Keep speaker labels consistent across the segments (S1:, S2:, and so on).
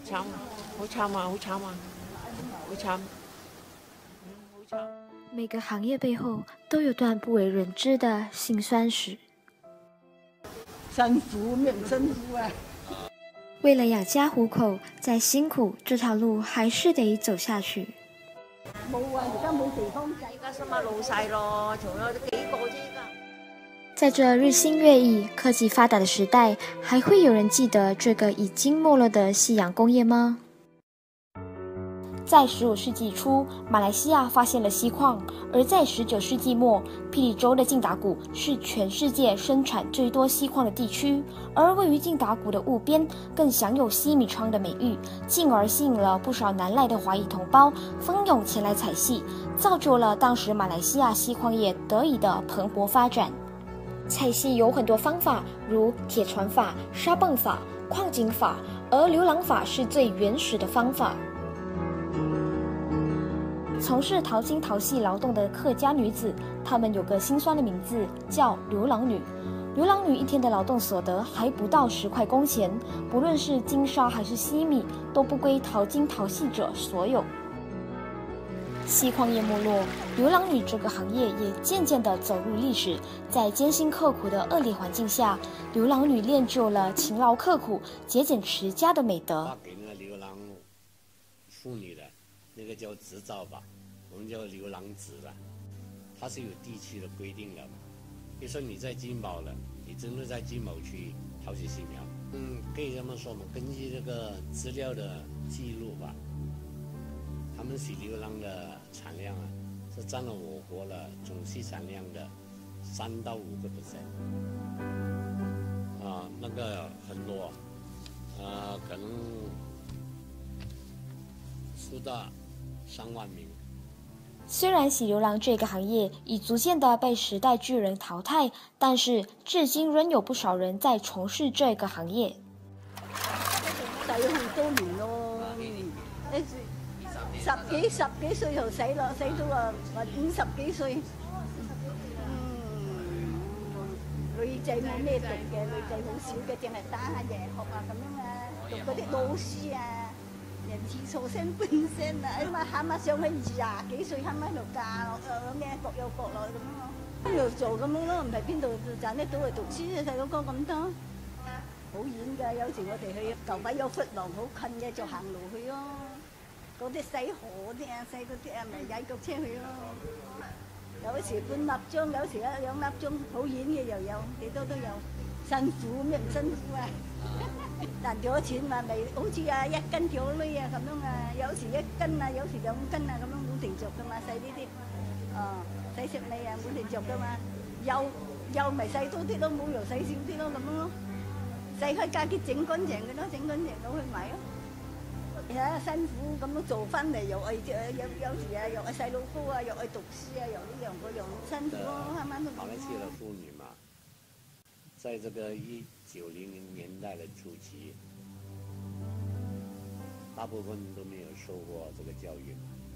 S1: 慘，好慘啊，好慘啊，好慘，好慘。
S2: 每个行业背后都有段不为人知的辛酸史。
S3: 辛苦咩唔辛苦啊？
S2: 为了养家糊口，再辛苦这条路还是得走下去。
S3: 冇啊，而家冇地方計。
S1: 而家新馬老細咯，仲有幾個啫而家。
S2: 在这日新月异、科技发达的时代，还会有人记得这个已经没落的夕阳工业吗？在15世纪初，马来西亚发现了锡矿，而在19世纪末，霹雳州的晋达谷是全世界生产最多锡矿的地区，而位于晋达谷的雾边更享有锡米窗的美誉，进而吸引了不少南来的华裔同胞蜂拥前来采锡，造就了当时马来西亚锡矿业得以的蓬勃发展。采锡有很多方法，如铁船法、沙泵法、矿井法，而流浪法是最原始的方法。从事淘金淘细劳动的客家女子，她们有个心酸的名字，叫流浪女。流浪女一天的劳动所得还不到10块工钱，不论是金沙还是锡米，都不归淘金淘细者所有。锡矿业没落，流浪女这个行业也渐渐地走入历史。在艰辛刻苦的恶劣环境下，流浪女练就了勤劳刻苦、节俭持家的美德。
S4: 发给那流浪妇女的那个叫执照吧，我们叫流浪纸了，它是有地区的规定的嘛。比如说你在金宝了，你真的在金宝区淘起细苗，可以这么说嘛，根据这个资料的记录吧。他们洗流浪的产量啊，是占了我国的总细产量的3到5%，那个很多，可能4到3万名。
S2: 虽然洗流浪这个行业已逐渐的被时代巨人淘汰，但是至今仍有不少人在从事这个行业。
S3: 洗好多年咯，十幾歲就洗咯，洗到啊50幾歲。女仔冇咩讀嘅，女仔好少嘅，淨係打下夜學啊咁樣啊，讀嗰啲老師啊，人次數升半升啊，咁啊喊下上去20幾歲，喊喺度嫁落咁嘅，各有各落咁樣咯。喺度做咁樣咯，唔係邊度賺得到嚟讀書啊？細佬哥咁多，好遠㗎。有時我哋去舊擺有窟窿好近嘅，就行路去咯。嗰啲細河啲啊，細嗰啲啊，咪踩腳車去咯。有時半粒鐘，有時1、2粒鐘，好遠嘅又有，幾多都有。辛苦咩唔辛苦啊？賺咗錢嘛，咪好似啊1斤條女啊咁樣啊，有時1斤啊，有時2斤啊咁樣冇停着噶嘛，洗呢啲，洗食味啊冇停着噶嘛，又咪洗多啲咯，冇又洗少啲咯咁樣咯，洗開家己整乾淨嘅咯，整乾淨攞去賣咯。辛苦咁樣做翻嚟，又係有時啊，又係細路哥啊，又係讀書啊，又呢樣嗰樣，辛苦咯，啱啱都。
S4: 马来西亚的妇女嘛，在这个1900年代的初期，大部分都没有受过这个教育，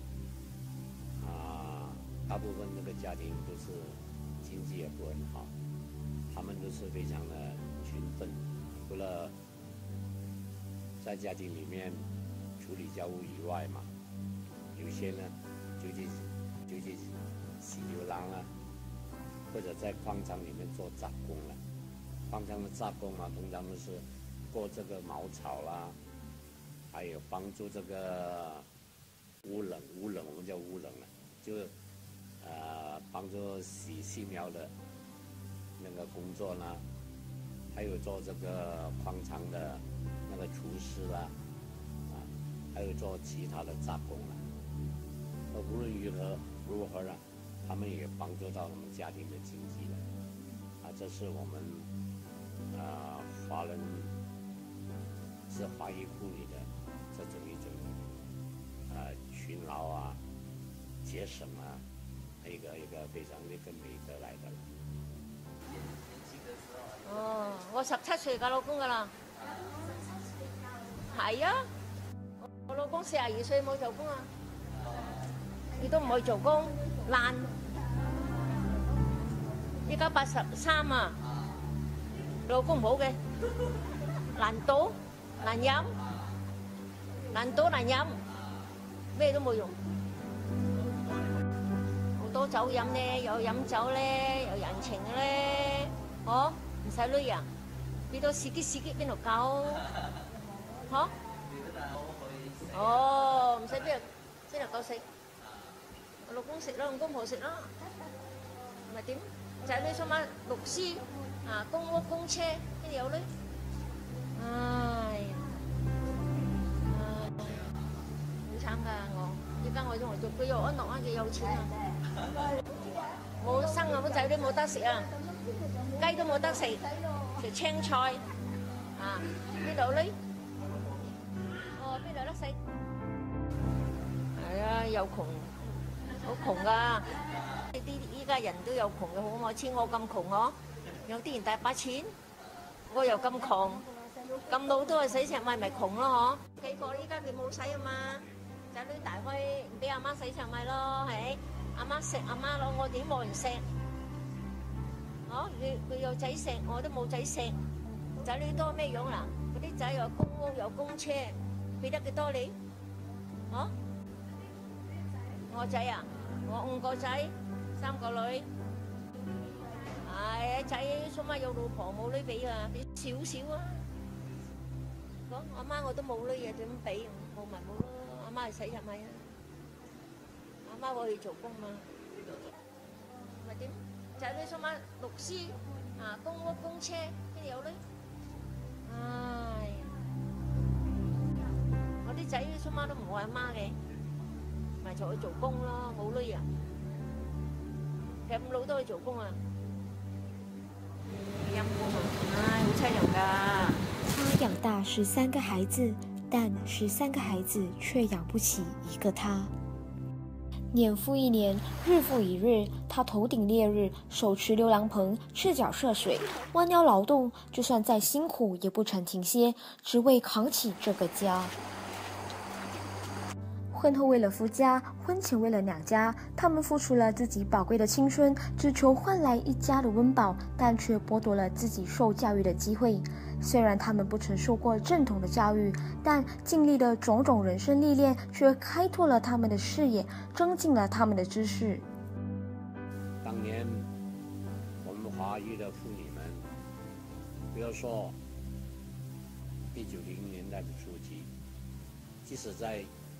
S4: 大部分这个家庭都是经济也不很好，他们都是非常的贫困，除了在家庭里面处理家务以外嘛，有些呢就去洗流浪啊，或者在矿场里面做杂工了。矿场的杂工嘛，通常都是过这个茅草啦，还有帮助这个乌冷，我们叫乌冷了，就帮助洗细苗的那个工作啦，还有做这个矿场的那个厨师啦，还有做其他的杂工啦。无论如何呢，他们也帮助到我们家庭的经济了。这是我们华人是华裔妇女的这种一种勤劳啊、节省啊，一个非常的一个美德来的。
S1: 我17歲嫁老公噶啦。係啊，我老公42歲冇做工啊，亦都唔可以做工，爛。依家83啊，老公唔好嘅，難賭難飲， 難倒難飲，咩都冇用。好多酒飲咧，有飲酒咧，有人情咧，唔使女人，俾到司機邊度夠？唔使邊度夠食？我老公食啦，我公婆食啦，咪點？仔女想買律師公屋公車，邊度有呢？唉呀，好慘㗎我！依家我仲係做居有安樂啊，幾有錢啊！冇生啊，啲仔女冇得食啊，雞都冇得食，食青菜邊度呢？邊度得食？係啊，又窮，好窮㗎！呢啲依家人都有窮嘅，好冇似我咁窮有啲人大把錢，我又咁窮，咁老都係洗石米咪窮咯幾個依家佢冇使啊嘛，仔女大開唔俾阿媽洗石米咯，係阿媽食阿媽咯，我點冇人食？佢有仔食，我都冇仔食，仔女多咩樣啦？嗰啲仔有公屋有公車，俾得幾多你？我仔啊，我5個仔，3個女。仔做乜有老婆冇女俾啊？俾少少啊！講阿媽我都冇女嘢點俾？冇咪冇咯，阿媽去洗入咪啊！阿媽我去做工嘛，咪點？仔女做乜律師公屋公車邊有呢？唉，我啲仔做乜都唔愛阿媽嘅，咪就去做工咯，冇女人，咁老都去做工啊！好凄涼㗎。
S2: 他養大13個孩子，但13個孩子卻養不起一個他。年復一年，日復一日，他頭頂烈日，手持溜涼棚，赤腳涉水，彎腰勞動，就算再辛苦也不曾停歇，只為扛起這個家。婚後為了夫家，婚前為了娘家，他們付出了自己寶貴的青春，只求換來一家的溫飽，但卻剝奪了自己受教育的機會。雖然他們不曾受過正統的教育，但經歷了種種人生歷練，卻開拓了他們的視野，增進了他們的知識。
S4: 當年我們華裔的婦女們，比如說1990年代的初期，即使在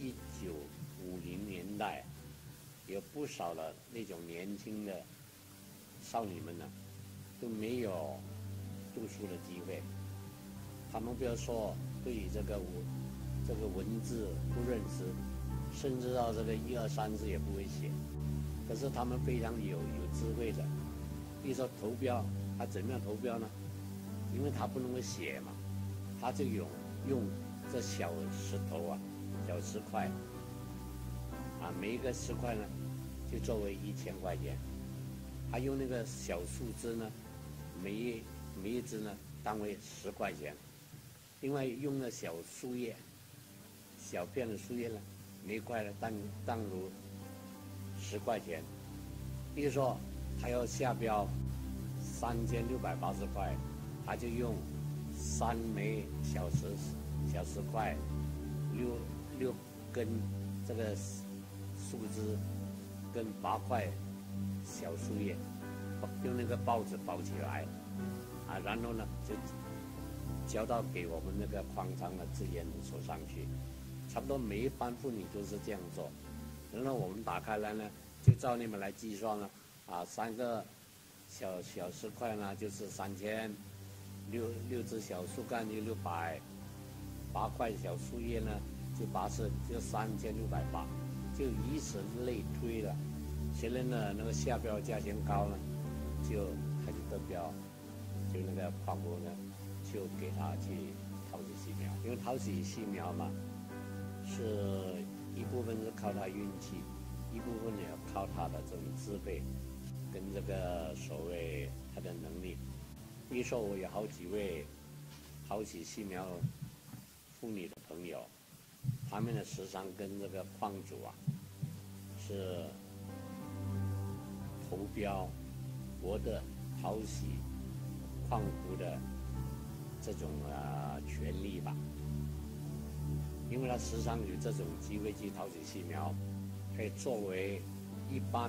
S4: 1950年代，有不少的那種年輕的少女們呢，都沒有讀書的機會。他們比如說對於這個文字不認識，甚至到這個1、2、3字也不會寫。可是他們非常有智慧的。比如說投標，他怎麼樣投標呢？因為他不能夠寫嘛，他就用這小石頭小石塊每一個石塊呢，就作為1000塊錢。他用那個小樹枝呢，每一枝呢，當為10塊錢。另外用了小樹葉，小片的樹葉呢，每一塊呢當如10塊錢。比如說他要下標3680塊，他就用3枚小石塊，6根這個樹枝跟8塊小樹葉，用那個報紙包起來，然後呢就交到給我們那個礦場的職員手上去。差不多每一班婦女都是這樣做。然後我們打開來呢，就照你們來計算了，3個小石塊呢就是3000，6支小樹幹就600，8塊小樹葉呢就3680，就以此類推了。誰人呢那個下標價錢高呢，就他就得標，就那個礦工呢就給他去淘洗細苗，因為淘洗細苗嘛，是一部分是靠他運氣，一部分也靠他的這種智慧跟這個所謂他的能力。比如說我有好幾位淘洗細苗婦女的朋友，他們呢時常跟這個礦主是投標獲得淘洗礦湖的這種權利吧。 因为它时常有这种机会去讨取细苗，可以作为一般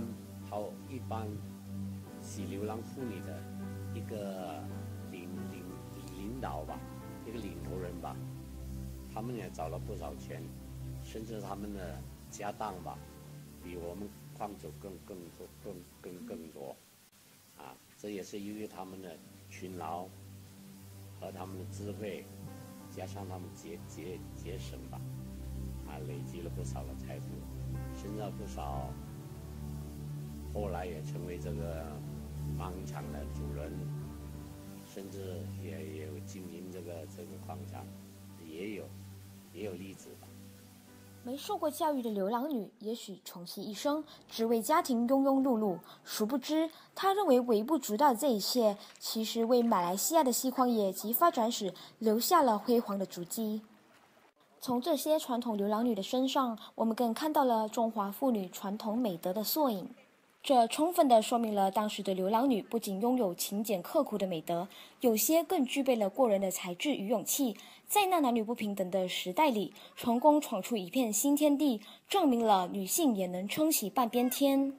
S4: 洗流浪妇女的一个领导吧，一个领头人吧。他们也找了不少钱，甚至他们的家当吧，比我们矿主更多。这也是由于他们的勤劳和他们的智慧，加上他们节省吧，累积了不少的财富，现在不少后来也成为这个矿场的主人，甚至也有经营这个矿场，也有例子吧。
S2: 没受过教育的流浪女，也许穷其一生只为家庭庸庸碌碌，殊不知，她认为微不足道的这一切，其实为马来西亚的锡矿业及发展史留下了辉煌的足迹。从这些传统流浪女的身上，我们更看到了中华妇女传统美德的缩影。这充分地说明了当时的流浪女不仅拥有勤俭刻苦的美德，有些更具备了过人的才智与勇气，在那男女不平等的时代里，成功闯出一片新天地，证明了女性也能撑起半边天。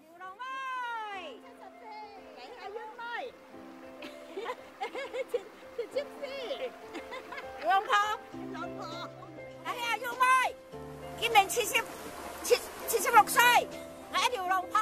S1: 今年76歲，我一條龍婆。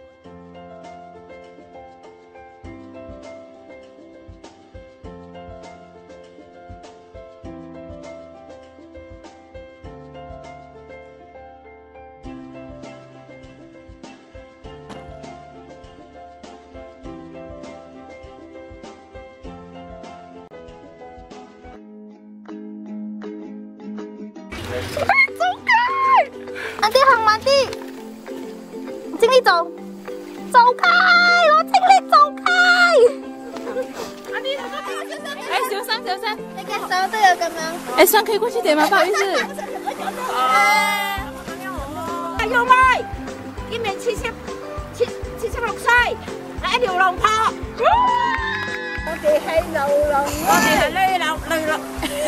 S5: 阿啲行慢啲，經理走開，我經理走開。阿啲，哎，小心，你嘅手都有咁樣。哎，算可以過去點嗎？不好意思。
S1: 要妹，今年76歲，我一條龍婆。
S3: 我哋係流浪，
S1: 我哋係女流。